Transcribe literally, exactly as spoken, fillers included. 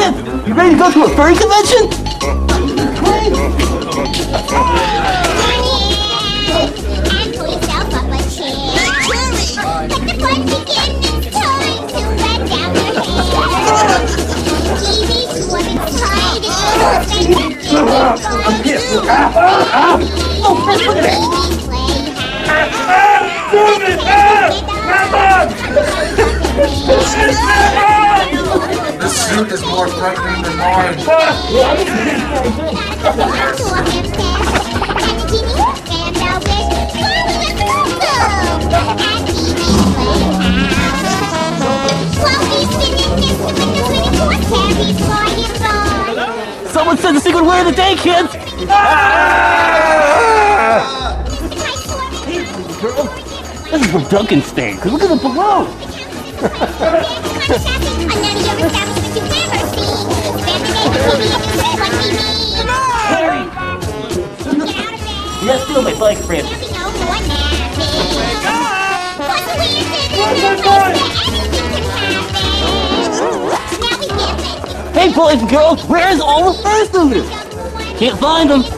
kids! You ready to go to a furry convention? I'm here. Ah, ah, ah. Oh, Fred, look at that! Move it! Ah! Come on! This suit is more threatening than mine. Someone said the secret word of the day, kids! Ah! Hey, girl, this is from Duncan's thing. Look at the below. Harry! You gotta steal my bike, friend. Hey, boys and girls, where is all the fursuiters? Can't find them.